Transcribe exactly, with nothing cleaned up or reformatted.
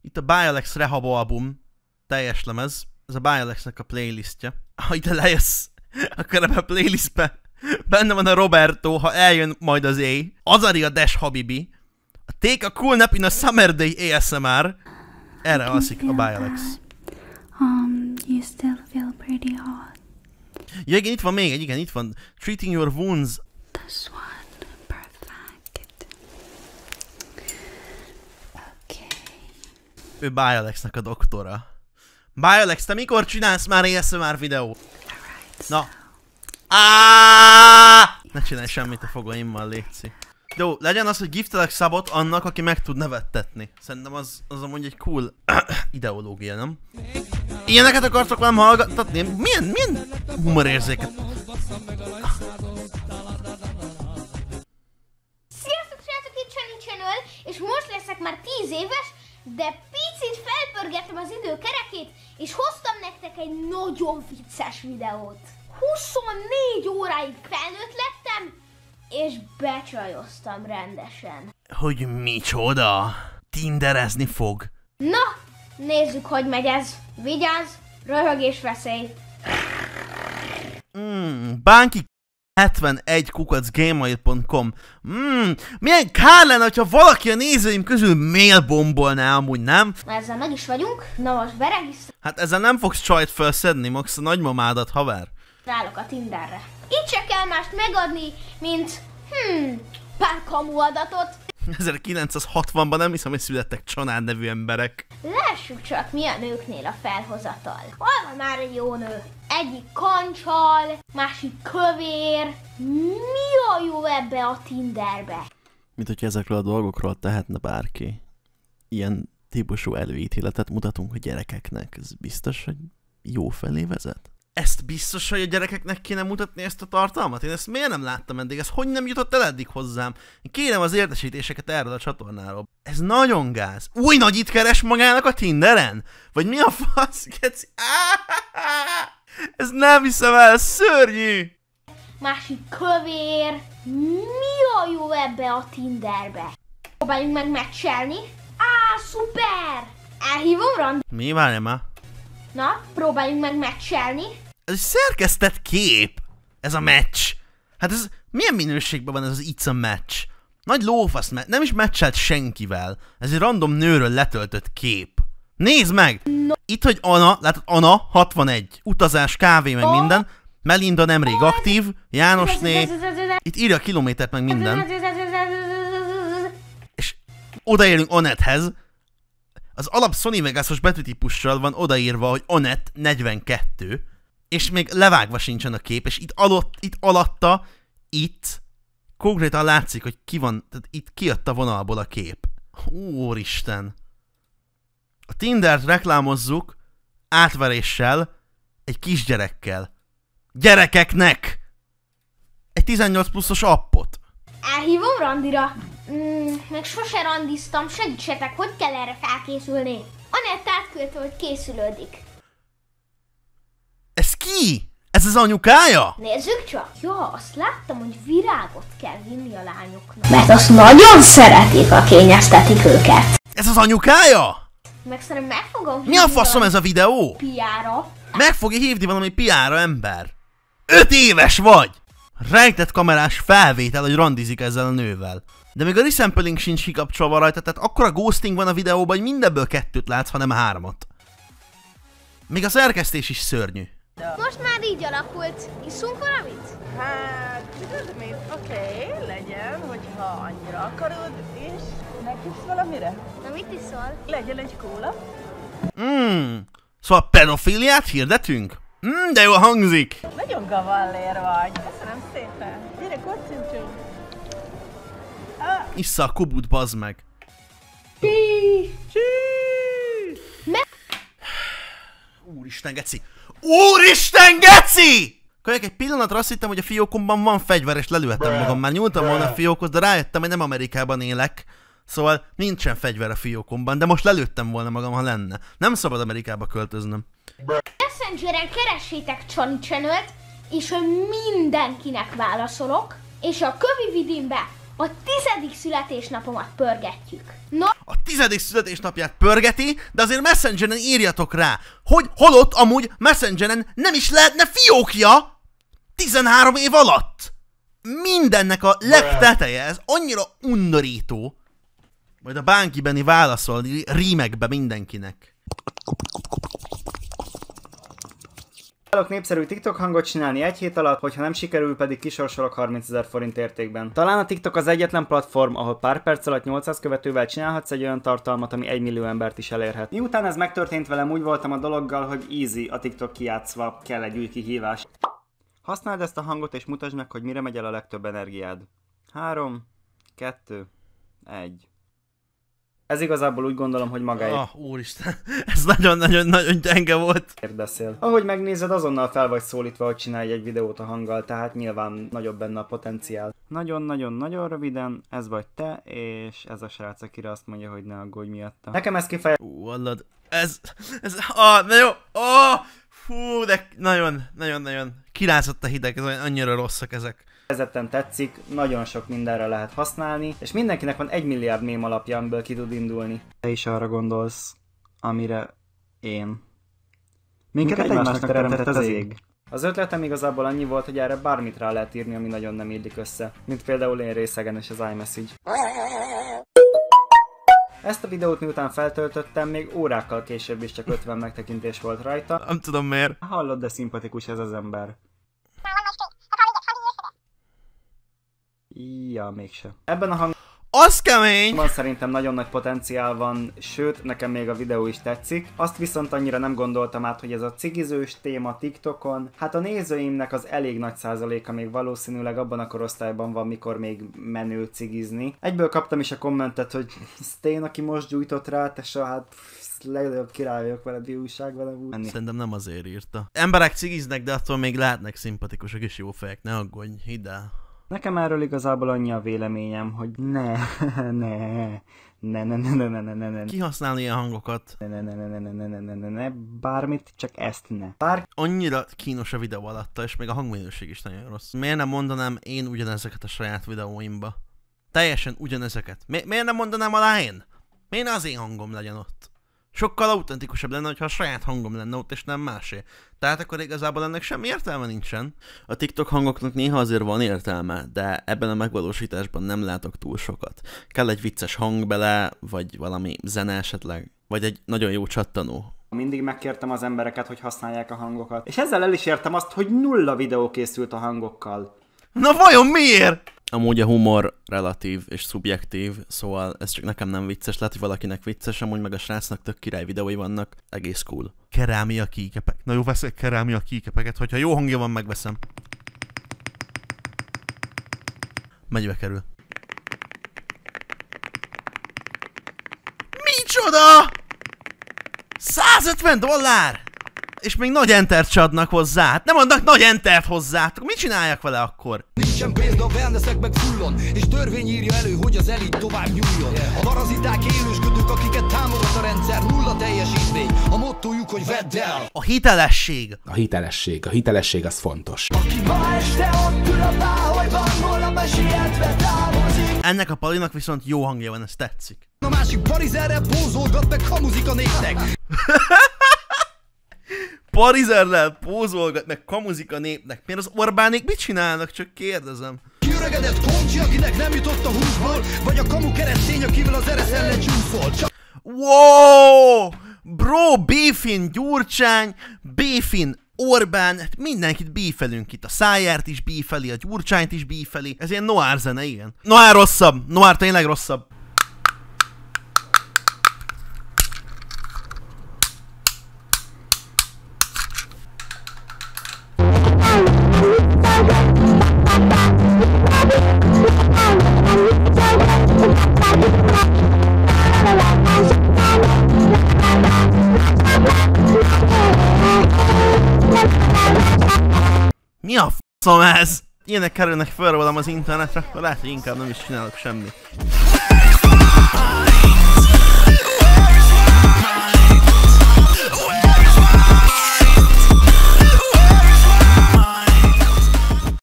Itt a Bialex Rehab album, teljes lemez, ez a Bialexnek a playlistje. Ha ide lejössz, akkor ebben a playlistben benne van a Roberto, ha eljön majd az éj, Azaria Dash Habibi, a Take a Cool Nap in a Summer Day á es em er, erre alszik a Bialex. Um, you still feel pretty hot. Ja igen, itt van még egy, igen, itt van Treating Your Wounds. This one, perfect. Okay. Ő Bialexnek a doktora. Bialex, te mikor csinálsz már á es em er videót? Alright. Na. Aaaaaaah! Ne csinálj semmit a fogaimmal, létszik. Jó, legyen az, hogy giftelek szabot annak, aki meg tud nevettetni. Szerintem az, az amúgy egy cool ideológia, nem? Ilyeneket akartok velem hallgattatni? Milyen, milyen humorérzéket? Sziasztok, srácok, itt Csani Channel, és most leszek már tíz éves, de picit felpörgettem az idő kerekét, és hoztam nektek egy nagyon vicces videót. huszonnégy óráig felnőtt lettem, és becsajoztam rendesen. Hogy micsoda? Tinderezni fog. Na, nézzük, hogy megy ez. Vigyázz, röhögés veszély. Mmm, Bánki hetvenegy kukac gmail pont com. Mmm, milyen kár lenne, hogyha valaki a nézőim közül mailbombolná amúgy, nem? Ezzel meg is vagyunk. Na most beregisztrálok Hát ezzel nem fogsz csajt felszedni, max a nagymamádat, haver. a Tinderre. Itt se kell mást megadni, mint hmm, pár kamu adatot. ezerkilencszázhatvanban nem hiszem, hogy születtek Csanád nevű emberek. Lássuk csak, mi a nőknél a felhozatal. Hol van már egy jó nő? Egyik kancsal, másik kövér. Mi a jó ebbe a Tinderbe? Mint hogy ezekről a dolgokról tehetne bárki. Ilyen típusú előítéletet mutatunk a gyerekeknek. Ez biztos, hogy jó felé vezet? Ezt biztos, hogy a gyerekeknek kéne mutatni ezt a tartalmat? Én ezt miért nem láttam eddig? Ez hogy nem jutott el eddig hozzám? Én kérem az értesítéseket erről a csatornáról. Ez nagyon gáz. Új nagyit keres magának a Tinderen? Vagy mi a fasz? Geci? Ez nem hiszem el, szörnyű! Másik kövér. Mi a jó ebbe a Tinderbe? Próbáljunk meg meccselni. Á, szuper! Elhívom Randi. Mi? Várjál már. Na, próbáljunk meg meccselni. Ez egy szerkesztett kép. Ez a meccs. Hát ez milyen minőségben van ez az It's a Match? Nagy lófasz, nem is meccselt senkivel. Ez egy random nőről letöltött kép. Nézd meg! No. Itt, hogy Anna, látod, Anna hatvanegy. Utazás, kávé, meg oh. minden. Melinda nemrég aktív. Jánosné. Itt írja a kilométert, meg minden. És odaérünk Anettehez. Az alap Sony Vegasos betűtípussal van odaírva, hogy Anett negyvenkettő, és még levágva sincsen a kép, és itt, alatt, itt alatta, itt konkrétan látszik, hogy ki van, tehát itt kijött a vonalból a kép. Úristen! A Tindert reklámozzuk átveréssel egy kisgyerekkel. Gyerekeknek! Egy tizennyolc pluszos appot. Elhívom Randira. Mm, meg sose randiztam, segítsetek, hogy kell erre felkészülni. Anett átküldte, hogy készülődik. Ez ki? Ez az anyukája? Nézzük csak. Ja, azt láttam, hogy virágot kell vinni a lányoknak. Mert azt nagyon szeretik, ha kényeztetik őket. Ez az anyukája? Meg szerintem meg fogom Mi a faszom ez a videó? piára. Meg fogja hívni valami piára ember. Öt éves vagy! Rejtett kamerás felvétel, hogy randizik ezzel a nővel. De még a resampling sincs kikapcsolva rajta, tehát akkora ghosting van a videóban, hogy mindenből kettőt látsz, hanem hármat. Még a szerkesztés is szörnyű. Most már így alakult. Iszunk valamit? Hát, tudod mit? Oké, okay, legyen, hogyha annyira akarod, és meghívsz valamire? Na mit iszol? Legyen egy kóla. Mmm, szóval pedofiliát hirdetünk? Mmm, de jól hangzik! Nagyon gavallér vagy. Köszönöm szépen. Gyere, kocincsunk. Ah. Issza a kubut, bazd meg. Csí. Úristen, geci! Úristen, geci! Kölyök, egy pillanatra azt hittem, hogy a fiókomban van fegyver, és lelőhettem magam. Már nyúltam volna a fiókhoz, de rájöttem, hogy nem Amerikában élek. Szóval nincsen fegyver a fiókomban, de most lelőttem volna magam, ha lenne. Nem szabad Amerikába költöznöm. Messengeren keressétek Csani Channelt, és mindenkinek válaszolok, és a kövi vidinbe a tizedik születésnapomat pörgetjük. No. a tizedik születésnapját pörgeti, de azért Messengeren írjatok rá, hogy holott amúgy Messengeren nem is lehetne fiókja tizenhárom év alatt. Mindennek a legteteje, ez annyira undorító. Majd a Bánki Benni válaszol rímekbe mindenkinek. Próbálok népszerű TikTok hangot csinálni egy hét alatt, hogyha nem sikerül, pedig kisorsolok harmincezer forint értékben. Talán a TikTok az egyetlen platform, ahol pár perc alatt nyolcszáz követővel csinálhatsz egy olyan tartalmat, ami egy millió embert is elérhet. Miután ez megtörtént velem, úgy voltam a dologgal, hogy easy a TikTok kijátszva, kell egy új kihívás. Használd ezt a hangot és mutasd meg, hogy mire megy el a legtöbb energiád. három, kettő, egy. Ez igazából úgy gondolom, hogy magáért. Ah, úristen, ez nagyon-nagyon-nagyon gyenge volt. Beszél. Ahogy megnézed, azonnal fel vagy szólítva, hogy csinálj egy videót a hanggal, tehát nyilván nagyobb benne a potenciál. Nagyon-nagyon-nagyon röviden, ez vagy te, és ez a srác, akire azt mondja, hogy ne aggódj miatta. Nekem ez kifejez... Ú, hallod, ez, ez, ah, na jó, ah, fú, de nagyon-nagyon-nagyon kirázott a hideg, ez annyira rosszak ezek. Ezetten tetszik, nagyon sok mindenre lehet használni, és mindenkinek van egy milliárd mém alapja, amiből ki tud indulni. Te is arra gondolsz, amire én. Minket egymásnak teremtett az ég. Az ötletem igazából annyi volt, hogy erre bármit rá lehet írni, ami nagyon nem illik össze. Mint például én részegen és az iMessage. Ezt a videót miután feltöltöttem, még órákkal később is csak ötven megtekintés volt rajta. Nem tudom miért. Hallod, de szimpatikus ez az ember. Ja, mégse. Ebben a hangban az kemény! szerintem nagyon nagy potenciál van, sőt, nekem még a videó is tetszik. Azt viszont annyira nem gondoltam át, hogy ez a cigizős téma TikTokon, hát a nézőimnek az elég nagy százaléka még valószínűleg abban a korosztályban van, mikor még menő cigizni. Egyből kaptam is a kommentet, hogy Stén, aki most gyújtott rá, tesó, hát legnagyobb királyok veled, újság velem úgy. Szerintem nem azért írta. Emberek cigiznek, de attól még lehetnek szimpatikusak és jó fejek, ne aggódj, hidd el. Nekem erről igazából annyi a véleményem, hogy ne, ne, ne, ne, ne, ne, ne, ne, ne, ne. Kihasználni ilyen hangokat. Ne, ne, ne, ne, ne, ne, ne, ne, ne, ne, bármit, csak ezt ne. Bár... Annyira kínos a videó alatta, és még a hangminőség is nagyon rossz. Miért nem mondanám én ugyanezeket a saját videóimba? Teljesen ugyanezeket. Mi miért nem mondanám alá én? Miért az én hangom legyen ott? Sokkal autentikusabb lenne, hogyha a saját hangom lenne ott, és nem másé. Tehát akkor igazából ennek semmi értelme nincsen. A TikTok hangoknak néha azért van értelme, de ebben a megvalósításban nem látok túl sokat. Kell egy vicces hang bele, vagy valami zene esetleg, vagy egy nagyon jó csattanó. Mindig megkértem az embereket, hogy használják a hangokat. És ezzel el is értem azt, hogy nulla videó készült a hangokkal. Na vajon miért? Amúgy a humor relatív és szubjektív, szóval ez csak nekem nem vicces, lehet, hogy valakinek vicces, amúgy meg a srácnak tök király videói vannak, egész cool. Kerámia kíkepek. Na jó, veszek kerámia kíkepeket, hogyha jó hangja van, megveszem. Mennyibe kerül? Micsoda? százötven dollár! És még nagy entert csadnak hozzá. Hát nem adnak nagy entert hozzá. Mit csináljak vele akkor? Nincsen pénz, a wellnessek meg fullon, és törvény írja elő, hogy az elit tovább nyúljon. A paraziták élősködők, akiket támogat a rendszer, nulla teljesítmény. A mottójuk, hogy vedd el. A hitelesség. A hitelesség. A hitelesség az fontos. Aki ma este ott ül a báholyban, holnap sietve távozik. Ennek a Palinak viszont jó hangja van, ez tetszik. A másik parizerrel pózolgat, meg kamuzik a népnek. Parizerrel pózolgat, meg kamuzik a népnek. Miért az Orbánék mit csinálnak? Csak kérdezem. Kiöregedett Koncsi, akinek nem jutott a húszból, vagy a kamu keresztény, akivel az ereszen lecsúszol. Csak... Wow! Bro, Béfin Gyurcsány, Béfin Orbán, hát mindenkit bífelünk itt. A Szájárt is bífeli, a Gyurcsányt is bífeli. Ez ilyen noir zene, igen. Noir rosszabb, noir tényleg rosszabb. Mi a f***om ez? Ilyenek kerülnek fel rólam az internetre, akkor lehet, hogy inkább nem is csinálok semmit.